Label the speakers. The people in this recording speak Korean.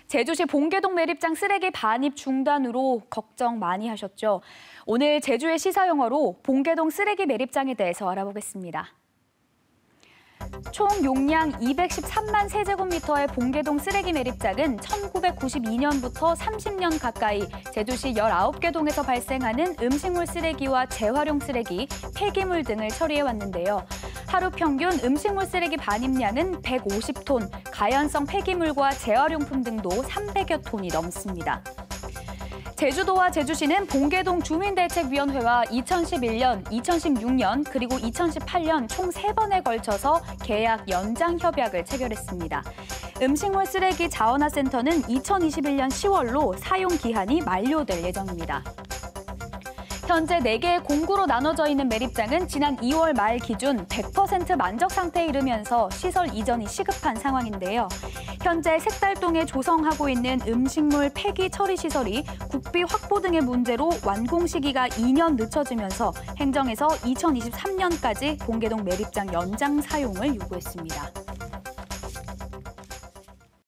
Speaker 1: 제주시 봉계동 매립장 쓰레기 반입 중단으로 걱정 많이 하셨죠? 오늘 제주의 시사영어로 봉계동 쓰레기 매립장에 대해서 알아보겠습니다. 총 용량 213만 세제곱미터의 봉계동 쓰레기 매립장은 1992년부터 30년 가까이 제주시 19개 동에서 발생하는 음식물 쓰레기와 재활용 쓰레기, 폐기물 등을 처리해왔는데요. 하루 평균 음식물 쓰레기 반입량은 150톤, 가연성 폐기물과 재활용품 등도 300여 톤이 넘습니다. 제주도와 제주시는 봉계동 주민대책위원회와 2011년, 2016년, 그리고 2018년 총 3번에 걸쳐서 계약 연장 협약을 체결했습니다. 음식물 쓰레기 자원화센터는 2021년 10월로 사용 기한이 만료될 예정입니다. 현재 4개의 공구로 나눠져 있는 매립장은 지난 2월 말 기준 100% 만적 상태에 이르면서 시설 이전이 시급한 상황인데요. 현재 색달동에 조성하고 있는 음식물 폐기 처리 시설이 국비 확보 등의 문제로 완공 시기가 2년 늦춰지면서 행정에서 2023년까지 봉계동 매립장 연장 사용을 요구했습니다.